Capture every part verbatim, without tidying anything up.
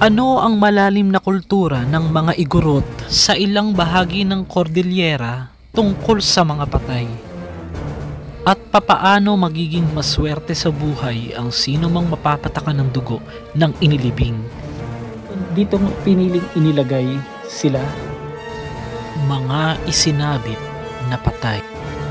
Ano ang malalim na kultura ng mga Igorot sa ilang bahagi ng Cordillera tungkol sa mga patay? At papaano magiging maswerte sa buhay ang sino mang mapapatakan ng dugo ng inilibing? Dito piniling inilagay sila Mga isinabit na patay.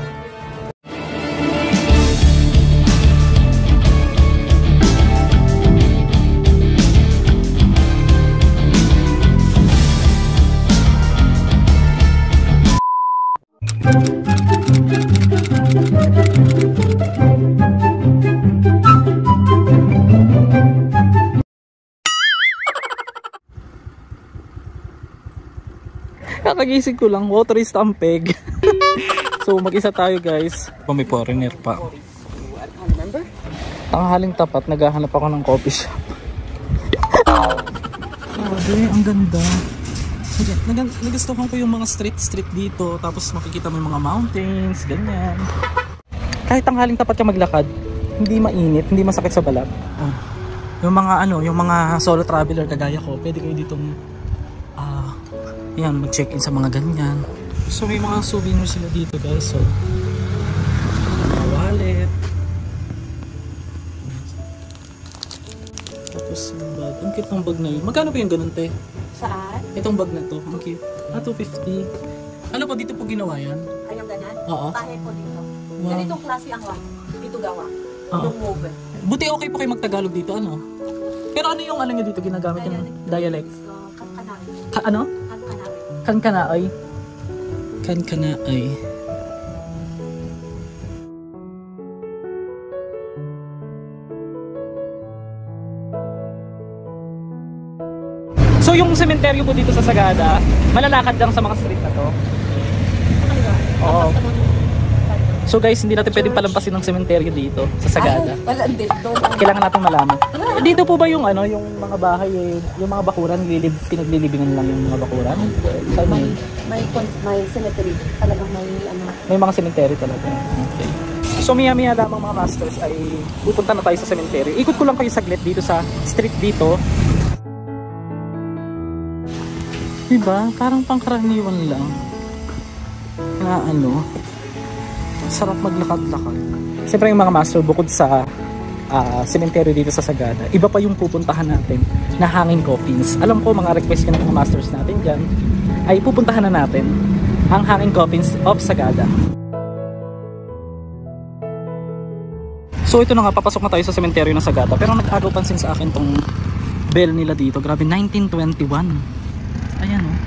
Kakagising ko lang, water is tampeg. So mag-isa tayo guys. May foreigner pa. Tanghaling tapat, naghahanap ako ng coffee shop. Grabe, ang ganda. Nag Nagustuhan ko yung mga street street dito. Tapos makikita mo yung mga mountains, ganyan. Kahit tanghaling tapat ka maglakad, hindi mainit, hindi masakit sa balat. Oh. Yung mga ano, yung mga solo traveler kagaya ko, pwede kayo ditong yan, mag-check-in sa mga ganyan. So may mga souvenirs sila dito guys. So mga wallet. Tapos yung bag. Ang cute ng bag na yun. Magkano ba yung ganun, te? Saan? Itong bag na to. Ang cute. Ah, two fifty. Ano po, dito po ginawa yan? Ay, yung ganyan? Oo. Tahe po dito. Wow. Ganitong klase ang wak. Dito gawa. Oo. Yung woven. Buti okay po kayo magtagalog ddito, ano? Pero ano yung ano nyo dito ginagagamit yung dialect? So, kankanawi. Ka ano? Kankanawi. Kankanaoy. Kankanaoy. So yung sementeryo po dito sa Sagada, malalakad lang sa mga street na to. Oo. So guys, hindi natin pwedeng palampasin ng sementeryo dito sa Sagada. Wala din doon. Kailangan natin malaman. Dito po ba yung ano, yung mga bahay, yung mga bakuran, lilib, pinaglilibingan lang yung mga bakuran? Saan May, yun? may, may cemetery. Talagang may ano. May mga sementeryo talaga. Okay. So maya maya lamang mga masters ay pupunta na tayo sa sementeryo. Ikot ko lang kayo saglit dito sa street dito. Diba? Parang pangkaraniwan lang. Na ano, sarap maglakad-lakad. Siyempre yung mga master, bukod sa uh, sementeryo dito sa Sagada, iba pa yung pupuntahan natin na hanging coffins. Alam ko mga request ka ng mga masters natin dyan, ay pupuntahan na natin ang hanging coffins of Sagada. So ito na nga, papasok na tayo sa sementeryo ng Sagada. Pero nag-agaw pansin sa akin tong bell nila dito. Grabe, nineteen twenty-one. Ayan o. Oh.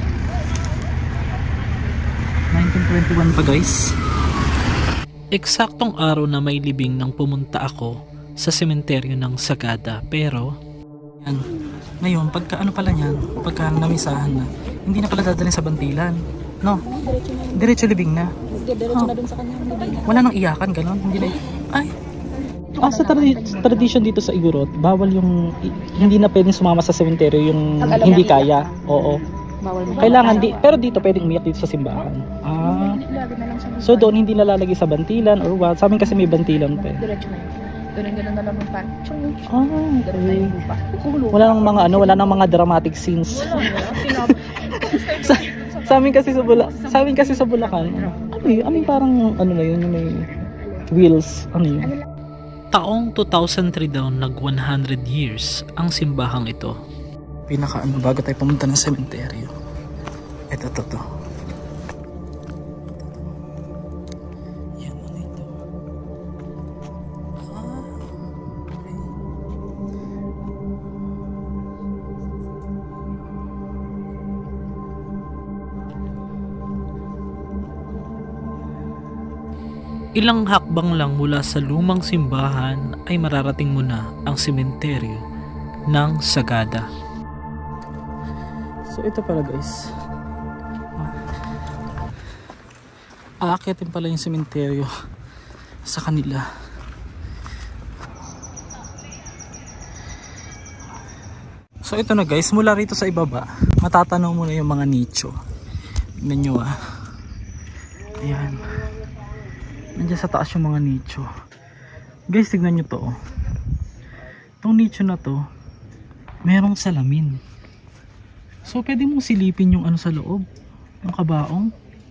nineteen twenty-one pa guys. Eksaktong araw na may libing nang pumunta ako sa sementeryo ng Sagada, pero yan. Ngayon, pagka ano pala niyan, pagka namisahan na, hindi na pala dadalhin sa bantilan. No? Diretso libing na. Diretso na dun sa kanyang libing. Wala nang iyakan, gano'n. Hindi na, ay. Ah, sa tradi tradition dito sa Igorot, bawal yung, hindi na pwedeng sumama sa sementeryo yung hindi kaya. Oo. Kailangan, di, pero dito pwedeng umiyak dito sa simbahan. Ah. So doon hindi nalalagay sa bantilan or what? Sa amin kasi may bantilan pa eh. Diretso na yun. Ganun-ganun na lang yung pan. Ah, okay. Wala nang mga ano, wala nang mga dramatic scenes. sa, sa amin kasi sa Bulacan, sa amin kasi sa Bulacan, ano yun, ano parang ano na yun, yung may wheels, ano yun. Taong two thousand three daw nag one hundred years ang simbahang ito. Pinaka ano, bago tayo pumunta ng sementeryo. Ito, to, to. Yan, ano ito? Ah, okay. Ilang hakbang lang mula sa lumang simbahan ay mararating mo na ang sementeryo ng Sagada. So ito pala guys, aakyatin pala yung sementeryo sa kanila. So ito na guys, mula rito sa ibaba matatanaw mo na yung mga nicho. Tignan nyo ah. Ayan, nandiyan sa taas yung mga nicho. Guys, tignan nyo to. Itong nicho na to merong salamin. So pwede mong silipin yung ano sa loob, yung kabaong.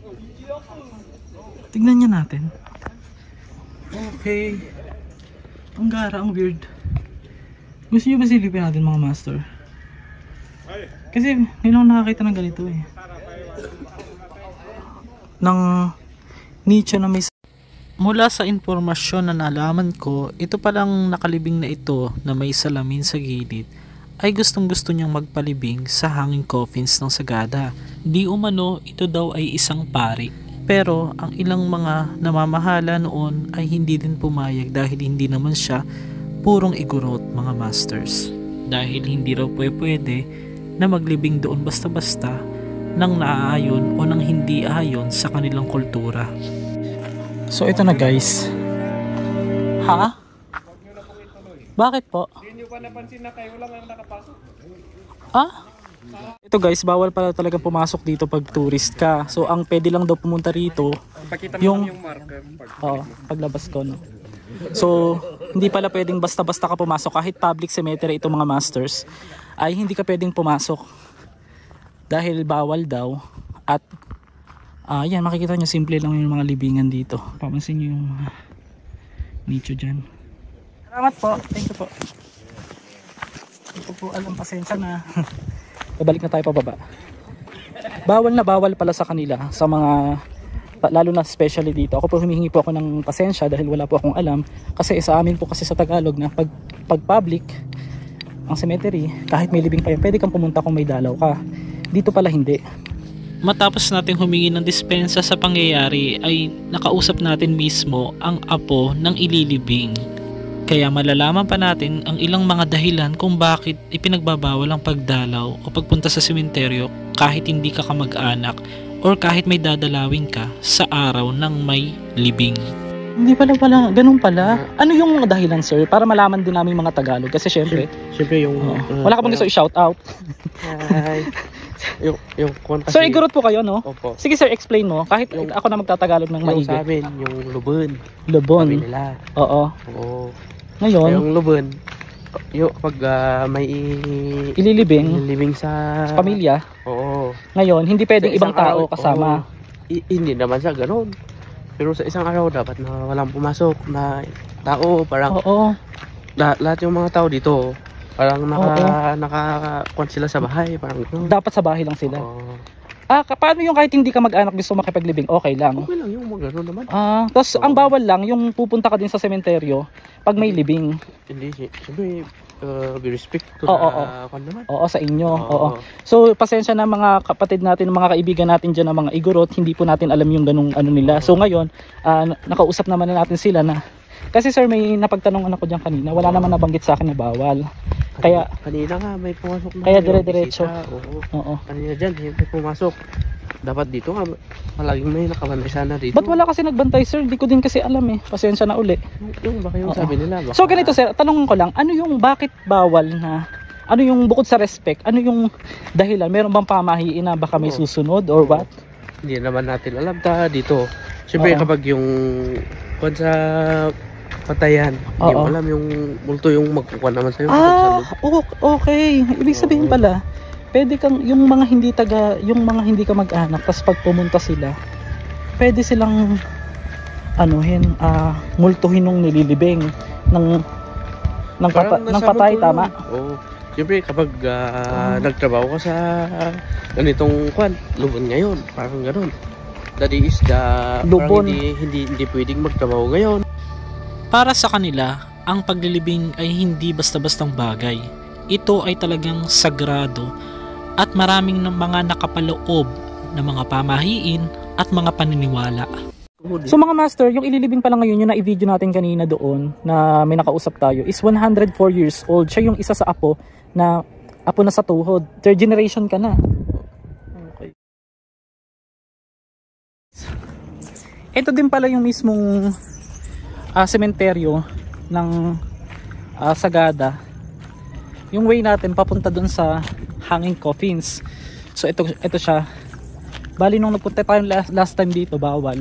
Tignan niya natin. Okay. Ang gara, ang weird. Gusto niyo ba silipin natin mga master? Kasi ngayon ako nakakita ng ganito eh. Ng nicho na may... Mula sa impormasyon na nalaman ko, ito palang nakalibing na ito na may salamin sa gilid ay gustong gusto niyang magpalibing sa hanging coffins ng Sagada. Di umano ito daw ay isang pari. Pero ang ilang mga namamahala noon ay hindi din pumayag dahil hindi naman siya purong igorot mga masters. Dahil hindi raw pwede na maglibing doon basta-basta nang naaayon o nang hindi ayon sa kanilang kultura. So ito na guys. Ha? Bakit po? Hindi nyo pa napansin na kayo lang ang nakapasok? Ah? Ito guys, bawal pala talaga pumasok dito pag tourist ka. So ang pwede lang daw pumunta rito Pakita mo yung, yung marker. Pag oh, paglabas ko no. So hindi pala pwedeng basta-basta ka pumasok kahit public cemetery itong mga masters ay hindi ka pwedeng pumasok dahil bawal daw. At ah, yan, makikita nyo simple lang yung mga libingan dito. Papansin nyo yung uh, nicho dyan. Salamat po, thank you po. Hindi ko po alam, pasensya na. Babalik na tayo pababa. Bawal na bawal pala sa kanila, sa mga lalo na especially dito. Ako po humihingi po ako ng pasensya dahil wala po akong alam. Kasi sa amin po kasi sa Tagalog na pag, pag public ang cemetery, kahit may libing pa yan, pwede kang pumunta kung may dalaw ka. Dito pala hindi. Matapos nating humingi ng dispensa sa pangyayari ay nakausap natin mismo ang apo ng ililibing. Kaya malalaman pa natin ang ilang mga dahilan kung bakit ipinagbabawal ang pagdalaw o pagpunta sa sementeryo kahit hindi ka kamag-anak or kahit may dadalawin ka sa araw ng may libing. Hindi pala pala, ganun pala. Ano yung dahilan sir? Para malaman din namin mga Tagalog. Kasi syempre, Siyempre yung... oh, wala ka bang gusto i-shout out? Ay, yung, yung kung kasi... Sir, igurot po kayo, no? Opo. Sige sir, explain mo. Kahit Yung- ako na magtatagalog ng Yung maigi. sa amin, yung lubon. Lubon. Sabi nila. Oo. Oo. Ngayon, Yung lubon, yung pag ah, may ililibing living sa... sa pamilya. Oo. Ngayon, hindi pwedeng Sa ibang isang tao araw, kasama. oo. I- hindi naman siya ganun. Pero sa isang araw dapat na walang pumasok na tao, parang Oo. la- lahat yung mga tao dito parang naka naka sila sa bahay, parang ganun. Dapat sa bahay lang sila. Oo. Ah, ka- paano yung kahit hindi ka mag-anak gusto makipaglibing? Okay lang. Okay lang yung mga ganun naman. Ah, tapos ang bawal lang yung pupunta ka din sa sementeryo pag may libing. Hindi, si- siyempre, uh, be respect to Oo, na oo. kwan naman. Oo, sa inyo. Oo. Oo. So, pasensya na mga kapatid natin, mga kaibigan natin dyan na mga igorot, hindi po natin alam yung ganung ano nila. So ngayon, ah, na- nakausap naman na natin sila na, kasi sir, may napagtanong ako dyan kanina, wala naman nabanggit sa akin na bawal. Kaya, Kanina nga may pumasok na Kaya yung dire-diretso. bisita, Oo. oo. Kanina dyan, may pumasok. Dapat dito nga, palaging may nakabantay sana dito. Ba't wala kasi nagbantay sir? Di ko din kasi alam eh. Pasensya na uli. Yung baka yung Oo. sabi nila. Baka, So ganito sir, tanongin ko lang, ano yung bakit bawal na, ano yung bukod sa respect, ano yung dahilan? Meron bang pamahiin na baka may Oo. susunod or what? Hindi naman natin alam ta dito. Siyempre Oo. kapag yung kung sa patayan, hindi Oo. mo alam yung multo yung magkukuha naman sa'yo. kapag sa Ah, loob. o- okay. Ibig sabihin Oo. pala, pwede kang, yung mga hindi taga, yung mga hindi ka mag-anak, tapos pag pumunta sila, pwede silang, anuhin, ah, multuhin nung nililibing ng, ng, pata, Parang ng nasa patay, multo tama? yun. Oo. Siyempre kapag ah, Ah. nagtrabaho ka sa ganitong kwan, lubon ngayon, parang ganun. That is the, Lubon. parang hindi, hindi, hindi pwedeng magtrabaho ngayon. Para sa kanila, ang paglilibing ay hindi basta-bastang bagay. Ito ay talagang sagrado at maraming ng mga nakapaloob na mga pamahiin at mga paniniwala. So mga master, yung ililibing pa lang ngayon, yung na-video natin kanina doon, na may nakausap tayo, is one hundred four years old. Siya yung isa sa apo, na apo na sa tuhod. Third generation ka na. Okay. Ito din pala yung mismong uh, sementeryo ng uh, Sagada. Yung way natin papunta dun sa hanging coffins. So ito, ito siya. Bali nung nagpunta tayo last, last time dito, bawal.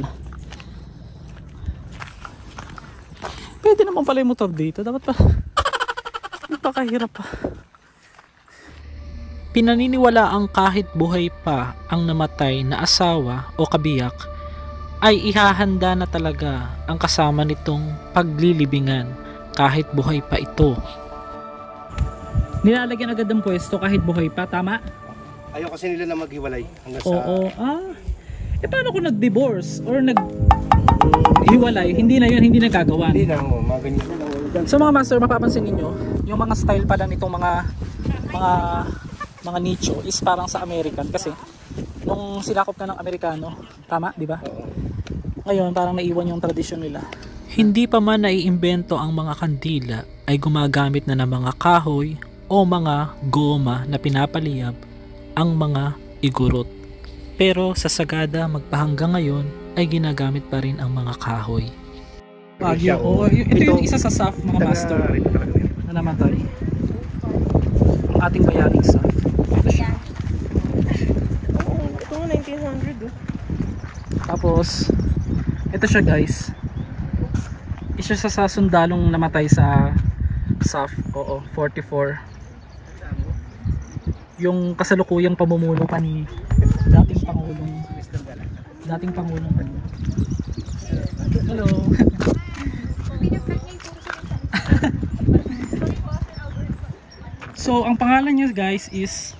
Pwede naman pala yung motor dito. Dapat pa. Napakahirap pa. Pinaniniwala ang kahit buhay pa ang namatay na asawa o kabiyak ay ihahanda na talaga ang kasama nitong paglilibingan kahit buhay pa ito. Nilalagyan agad ng pwesto kahit buhay pa, tama? Ayaw kasi nila na maghiwalay hanggang sa... Oo, ah. Eh paano kung nag-divorce or nag-hiwalay? Hindi na yun, hindi nagagawa. Hindi lang mo, mga ganyan. So mga master, mapapansin ninyo, yung mga style pala nitong mga mga mga nicho is parang sa American kasi nung sinakop ka ng Amerikano, tama, di ba? Ngayon parang naiwan yung tradisyon nila. Hindi pa man naiimbento ang mga kandila ay gumagamit na ng mga kahoy o mga goma na pinapaliyab ang mga igurot. Pero sa Sagada magpahanggang ngayon ay ginagamit pa rin ang mga kahoy. Bagyo, oh, ito yung isa sa S A F mga master na namatay. Ang ating bayaning S A F. Ito siya. Ito nineteen hundred oh. Tapos ito siya guys. Isa sa sa sundalong namatay sa S A F. Oo, forty-four. Yung kasalukuyang pamumuno pa ni dating pangulong dating pangulong pa niya. Hello. So ang pangalan niya guys is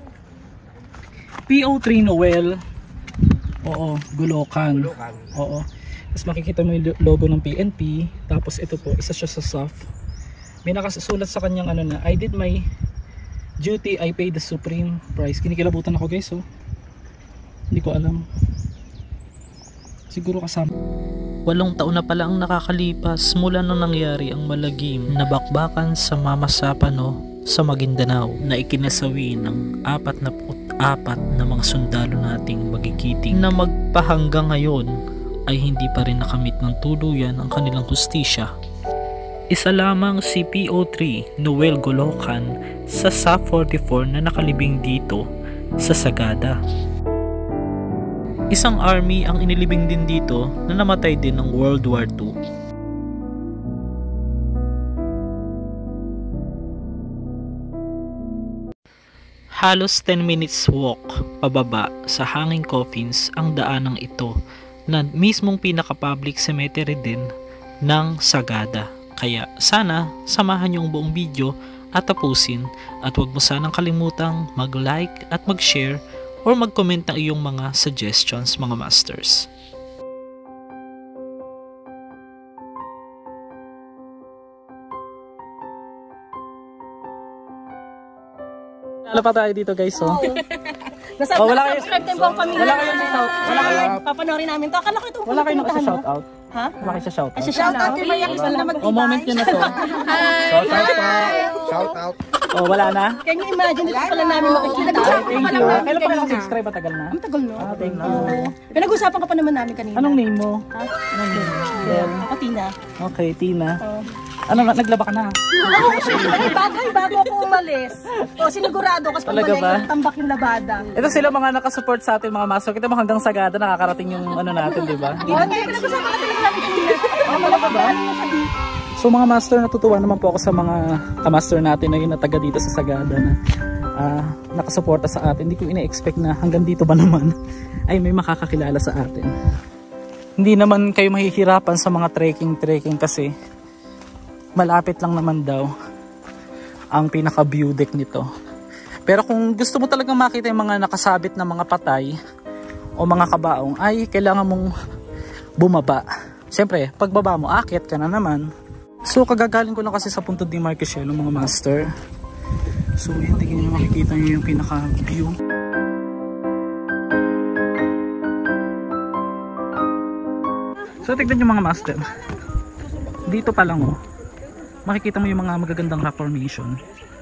P O three Noel. Oo, Gulokan. Oo. Tapos makikita mo yung logo ng P N P. Tapos ito po, isa siya sa S A F. May nakasulat sa kanyang ano na, I did my duty, I paid the supreme price. Kinikilabutan ako guys, oh. Hindi ko alam. Siguro kasama. Walong taon na pala ang nakakalipas mula nang nangyari ang malagim na bakbakan sa Mama Sapano sa Maguindanao na ikinasawi ng apat na apat na mga sundalo nating magigiting na magpahanggang ngayon ay hindi pa rin nakamit ng tuluyan ang kanilang hustisya. Isa lamang si P O three Noel Gulokan sa S A F forty-four na nakalibing dito sa Sagada. Isang army ang inilibing din dito na namatay din ng World War Two. Halos ten minutes walk pababa sa hanging coffins ang daanang ito na mismong pinaka-public cemetery din ng Sagada. Kaya sana samahan niyo ang buong video at tapusin at huwag mo sanang kalimutang mag-like at mag-share or mag-comment ng iyong mga suggestions mga masters. Wala pa tayo dito guys, oh. Nasa, Oh, wala kayo- subscribe din po ang pamilya. Wala kayo sa shout- wala kayo- Papanorin namin to. Akala ko ito. Wala kayo nakasa shoutout? Ha? Wala kayo sa shoutout? Ay, shout out kay Maria Cristina O Magtibay. moment nyo na to. Shout out pa! Shout out! O wala na? Can you imagine ito pala namin makikita? Thank you. Kailan pa kayo subscribe? Matagal na? Ang tagal no? Ah, thank you. Pinag-usapan ka pa naman namin kanina. Anong name mo? Ha? Anong name mo? Well, Ako, Tina. okay, Tina. Oh. Ano, naglaba ka na? Oo, syempre. Bago, bago ako umalis. O, sinigurado kasi pag Talaga ba? balik, tambak yung labada. Ito sila mga nakasupport sa atin mga master. Kita mo hanggang Sagada nakakarating yung ano natin, di ba? Hindi, pinag-usapan ka naman namin kanina. Oh, malaga ba? So mga master, natutuwa naman po ako sa mga kamaster natin na yun na taga dito sa Sagada na uh, nakasuporta sa atin. Hindi ko ina-expect na hanggang dito ba naman ay may makakakilala sa atin. Hindi naman kayo mahihirapan sa mga trekking-trekking kasi malapit lang naman daw ang pinaka-view deck nito. Pero kung gusto mo talagang makita yung mga nakasabit na mga patay o mga kabaong ay kailangan mong bumaba. Siyempre, pagbaba mo, akit ka na naman. So, kagagaling ko lang kasi sa puntod ni Marquesiello mga master. So, yun, tingin nyo makikita nyo yung pinaka-view. So, tignan nyo mga master. Dito pa lang oh. Makikita mo yung mga magagandang rock formation.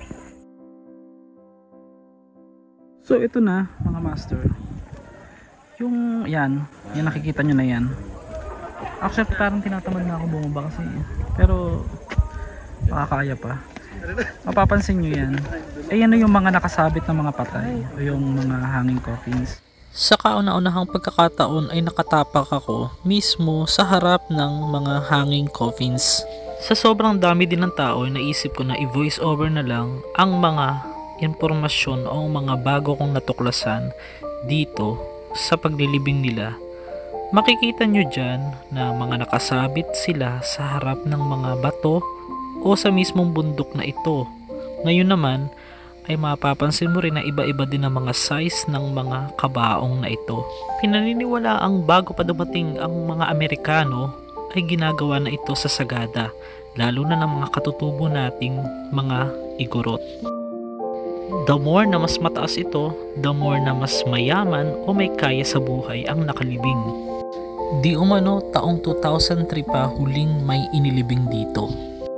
So, ito na mga master. Yung, yan. Yan nakikita nyo na yan. Actually, parang tinatamad na ako bumaba kasi. Pero, makakaya pa. Mapapansin nyo yan. Eh, yan yung mga nakasabit na mga patay. O yung mga hanging coffins. Sa kauna-unahang pagkakataon ay nakatapak ako mismo sa harap ng mga hanging coffins. Sa sobrang dami din ng tao, naisip ko na i-voice over na lang ang mga impormasyon o mga bago kong natuklasan dito sa paglilibing nila. Makikita nyo dyan na mga nakasabit sila sa harap ng mga bato o sa mismong bundok na ito. Ngayon naman ay mapapansin mo rin na iba-iba din ang mga size ng mga kabaong na ito. Pinaniniwala ang bago pa dumating ang mga Amerikano ay ginagawa na ito sa Sagada, lalo na ng mga katutubo nating mga igorot. The more na mas mataas ito, the more na mas mayaman o may kaya sa buhay ang nakalibing. Di umano taong two thousand three pa huling may inilibing dito.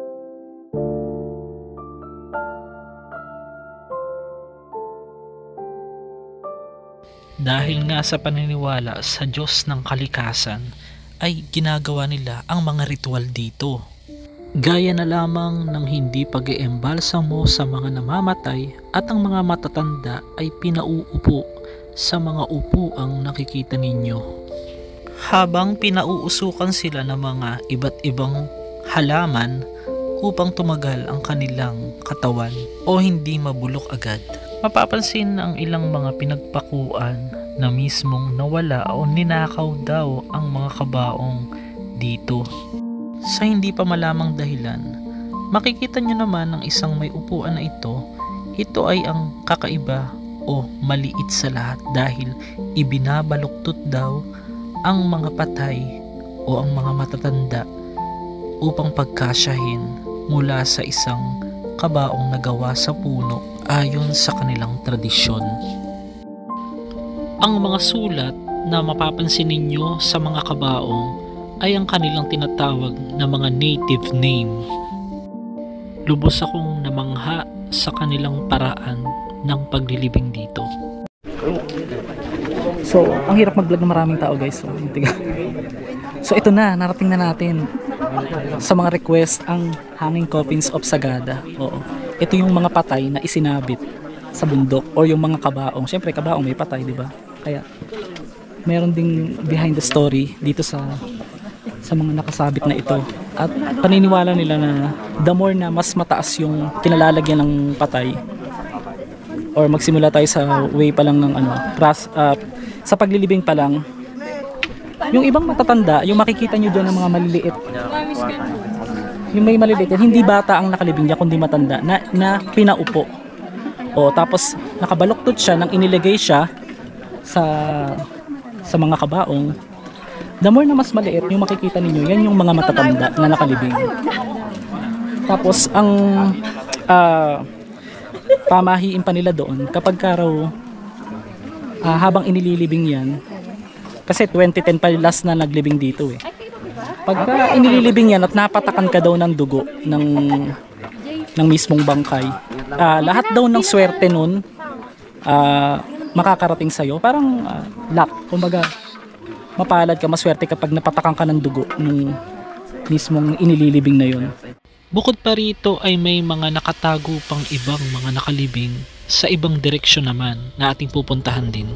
Dahil nga sa paniniwala sa Diyos ng kalikasan, ay ginagawa nila ang mga ritual dito. Gaya na lamang ng hindi pag-iembalsamo sa mga namamatay at ang mga matatanda ay pinauupo sa mga upuang nakikita ninyo. Habang pinauusukan sila ng mga iba't ibang halaman upang tumagal ang kanilang katawan o hindi mabulok agad. Mapapansin ang ilang mga pinagpakuan na mismong nawala o ninakaw daw ang mga kabaong dito. Sa hindi pa malamang dahilan, makikita nyo naman ang isang may upuan na ito. Ito ay ang kakaiba o maliit sa lahat dahil ibinabaluktot daw ang mga patay o ang mga matatanda upang pagkasyahin mula sa isang kabaong nagawa sa puno ayon sa kanilang tradisyon. Ang mga sulat na mapapansin ninyo sa mga kabaong ay ang kanilang tinatawag na mga native name. Lubos akong namangha sa kanilang paraan ng paglilibing dito. So, ang hirap mag-vlog ng maraming tao guys. So, so ito na, narating na natin sa mga request ang Hanging Coffins of Sagada. Oo. Ito yung mga patay na isinabit sa bundok o yung mga kabaong. Siyempre, kabaong may patay, di ba? Kaya, meron ding behind the story dito sa sa mga nakasabit na ito. At paniniwala nila na the more na mas mataas yung kinalalagyan ng patay or magsimula tayo sa way pa lang ng ano, pras, uh, sa paglilibing pa lang, yung ibang matatanda, yung makikita nyo doon ng mga maliliit, yung may maliliit, hindi bata ang nakalibing niya kundi matanda na, na pinaupo. O tapos nakabaluktot siya nang inilagay siya sa sa mga kabaong. The more na mas maliit yung makikita ninyo, yan yung mga matatanda na nakalibing. Tapos ang uh, pamahiin pa nila doon kapag ka raw uh, habang inililibing yan, kasi twenty ten pa last na naglibing dito eh. Pagka inililibing yan at napatakan ka daw ng dugo ng ng mismong bangkay, uh, lahat daw ng swerte nun uh, makakarating sa'yo. Parang uh, luck, kumbaga mapalad ka, maswerte kapag napatakan ka ng dugo ng mismong inililibing na yun. Bukod pa rito ay may mga nakatago pang ibang mga nakalibing sa ibang direksyon naman na ating pupuntahan din.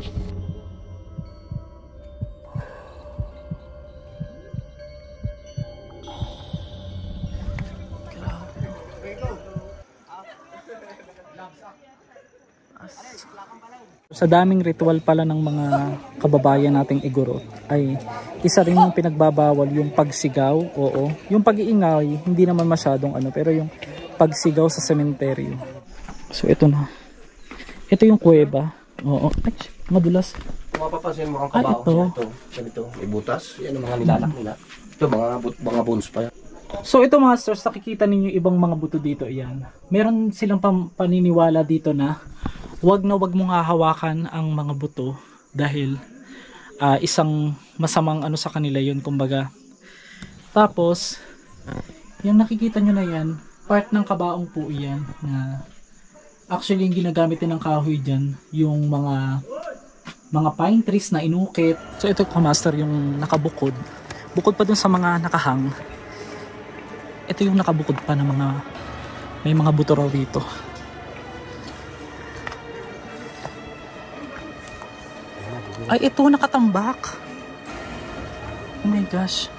Sa daming ritual pala ng mga kababayan nating Igorot ay isa rin yung pinagbabawal yung pagsigaw. Oo, yung pag-iingay hindi naman masyadong ano, pero yung pagsigaw sa sementeryo. So ito na, ito yung kuweba. Oo, ay madulas. Mapapansin mo ang Ah, kabaong ito. siya. Ito, ganito, may butas. Yan ang mga nilalak nila. Ito, mga, but- mga bones pa yan. So ito masters, nakikita ninyo ibang mga buto dito. Yan, meron silang pam- paniniwala dito na wag na wag mong hahawakan ang mga buto dahil uh, isang masamang ano sa kanila yun, kumbaga. Tapos yung nakikita nyo na yan, part ng kabaong po yan, na actually yung ginagamit din ng kahoy dyan, yung mga mga pine trees na inukit. So ito ko master, yung nakabukod, bukod pa dun sa mga nakahang, ito yung nakabukod pa ng mga may mga buto raw dito. Ay, ito nakatambak. Oh my gosh.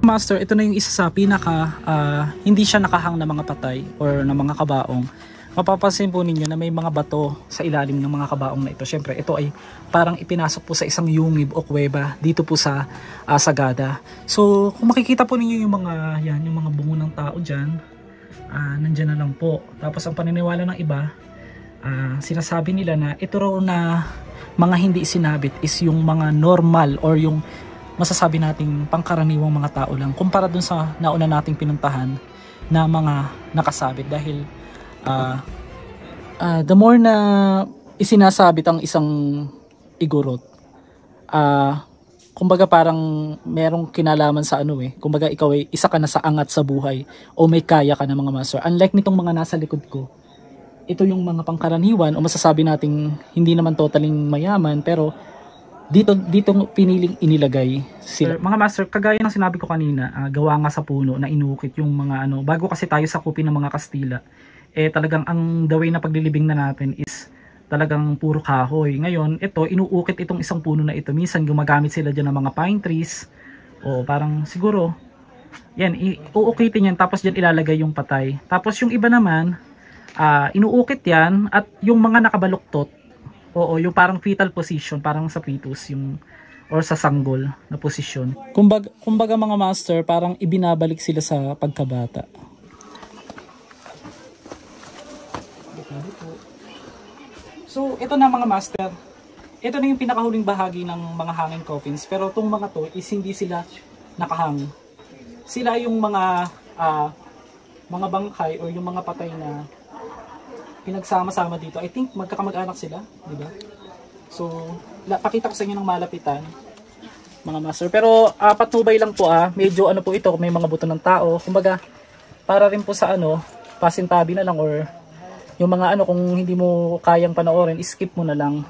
master, ito na yung isa sa pinaka uh, hindi siya nakahang na mga patay or na mga kabaong. Mapapansin po ninyo na may mga bato sa ilalim ng mga kabaong na ito. Syempre, ito ay parang ipinasok po sa isang yungib o kuweba dito po sa uh, Sagada. So, kung makikita po ninyo yung mga, yan, yung mga bungo ng tao dyan, uh, nandyan na lang po. Tapos ang paniniwala ng iba, uh, sinasabi nila na ito raw na mga hindi sinabit is yung mga normal or yung masasabi nating pangkaraniwang mga tao lang kumpara dun sa nauna nating pinuntahan na mga nakasabit dahil uh, uh, the more na isinasabit ang isang igorot, uh, kumbaga parang merong kinalaman sa ano eh, kumbaga ikaw ay isa ka na sa angat sa buhay o may kaya ka na mga master. Unlike nitong mga nasa likod ko, ito yung mga pangkaraniwan o masasabi nating hindi naman totaling mayaman pero dito dito piniling inilagay sila. Sir, mga master, kagaya ng sinabi ko kanina, uh, gawa nga sa puno na inukit yung mga ano, bago kasi tayo sakupin ng mga Kastila, eh talagang ang the way na paglilibing na natin is talagang puro kahoy. Ngayon, ito inuukit itong isang puno na ito. Minsan gumagamit sila diyan ng mga pine trees o parang siguro yan, iuukitin yan tapos diyan ilalagay yung patay. Tapos yung iba naman, uh, inuukit yan at yung mga nakabaluktot, oo, yung parang fetal position, parang sa fetus, yung or sa sanggol na posisyon. Kumbaga, kumbaga mga master, parang ibinabalik sila sa pagkabata. So, ito na mga master. Ito na yung pinakahuling bahagi ng mga hanging coffins. Pero itong mga to is hindi sila nakahang. Sila yung mga uh, mga bangkay o yung mga patay na pinagsama-sama dito. I think magkakamag-anak sila, di ba? So, la, pakita ko sa inyo ng malapitan, mga master. Pero uh, patnubay lang po ah, medyo ano po ito, may mga buto ng tao. Kumbaga, para rin po sa ano, pasintabi na lang or yung mga ano, kung hindi mo kayang panoorin, skip mo na lang.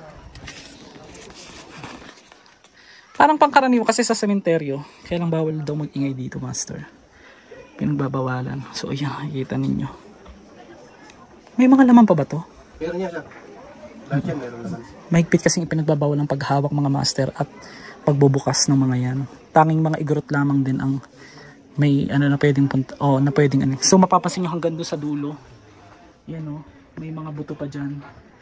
Parang pangkaraniwan kasi sa sementeryo, kaya lang bawal daw mag-ingay dito, master. Pinagbabawalan. So, ayan, nakikita ninyo. May mga laman pa ba to? Meron niya, sir. Lahat yan, meron naman. Mahigpit kasing ipinagbabawal ng paghawak mga master at pagbubukas ng mga yan. Tanging mga igorot lamang din ang may ano na pwedeng punta, oh, na pwedeng ano. So mapapansin nyo hanggang doon sa dulo. Yan oh, may mga buto pa diyan.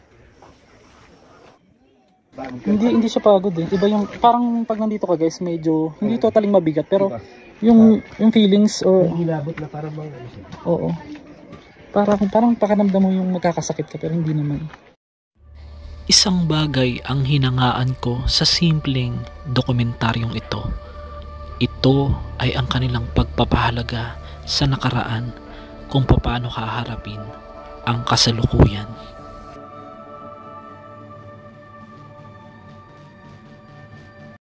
Hindi hindi siya pagod eh. Iba yung parang pag nandito ka guys, medyo hindi totaling mabigat pero yung yung feelings or hilabot na parang mga ano siya. Oo. Parang, parang pakiramdam mo yung magkakasakit ka pero hindi naman. Isang bagay ang hinangaan ko sa simpleng dokumentaryong ito. Ito ay ang kanilang pagpapahalaga sa nakaraan kung paano haharapin ang kasalukuyan.